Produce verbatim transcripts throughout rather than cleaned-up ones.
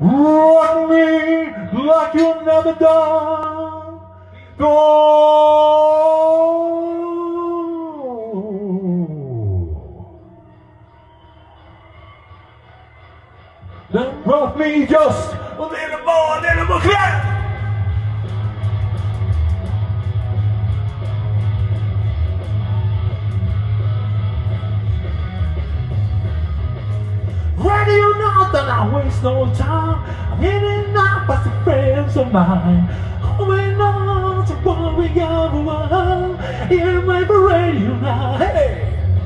Run me like you've never done. Go. Then run me just a little more, a little more clear. Ready or not, then I waste no time. I'm in and out by some friends of mine. Holding on to what we got a while. Here, my radio now, hey.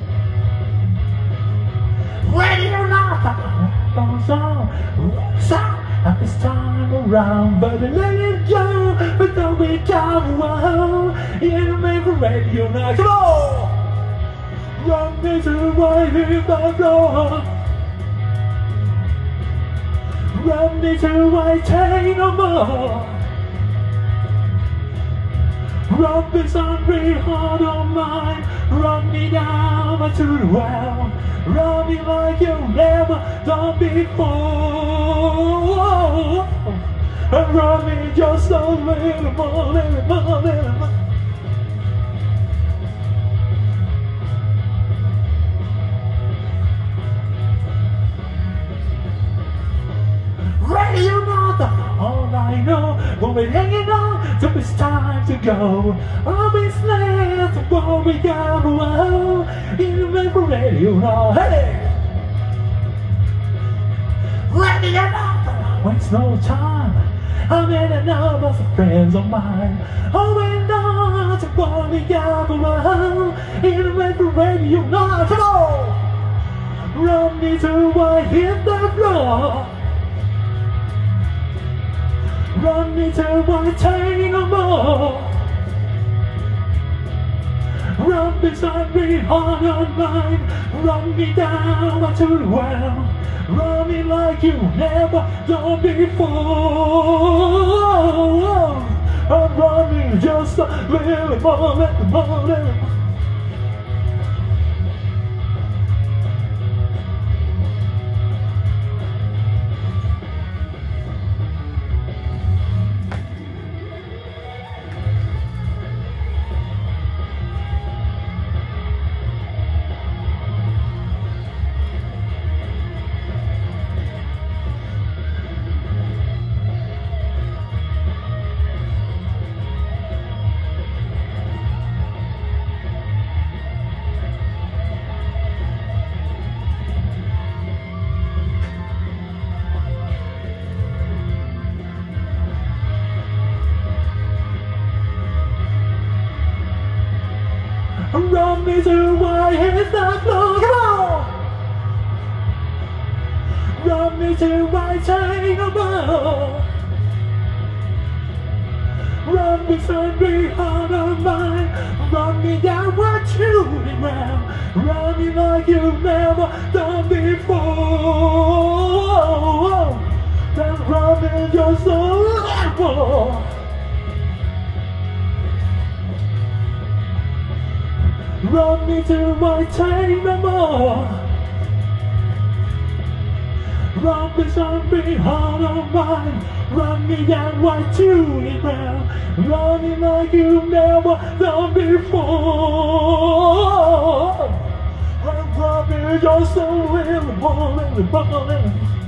Ready or not, I don't sound sound at this time around. But let it go, but don't be down a while. Here, my radio now, come on. Run me to right in the floor. Run me till I take no more. Run me hungry heart of mine. Run me down to the well. Run me like you never done before. And run me just a little more, little more, little more. Ready or not, all I know, we'll be hanging on till it's time to go. I'll be slain to what we got a while. Even for ready or not, hey! Ready or not, I waste no time. I'm in and out of some friends of mine. Holding on to what we got a while. Even for ready or not, come on! Run me till I hit the floor. Run me till I take no more. Run beside me, heart of mine. Run me down to the well. Run me like you never done before. And run me just a little more, little more, little more. Run me till I hit the floor, come on! Run me till I take no more. Run beside me, heart of mine. Run me down, what you did round. Run me like you've never done before. Then run me just a little more. Run me till I take no more. Run beside me, heart of mine. Run me down what you did round. Run me like you've never done before. And run me just a little more, little more, little more.